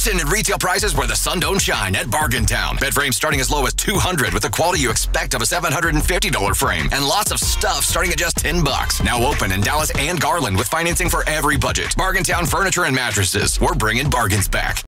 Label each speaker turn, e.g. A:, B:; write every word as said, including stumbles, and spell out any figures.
A: Listen at retail prices where the sun don't shine at Bargain Town. Bed frames starting as low as two hundred dollars with the quality you expect of a seven hundred fifty dollars frame. And lots of stuff starting at just ten bucks. Now open in Dallas and Garland with financing for every budget. Bargain Town Furniture and Mattresses. We're bringing bargains back.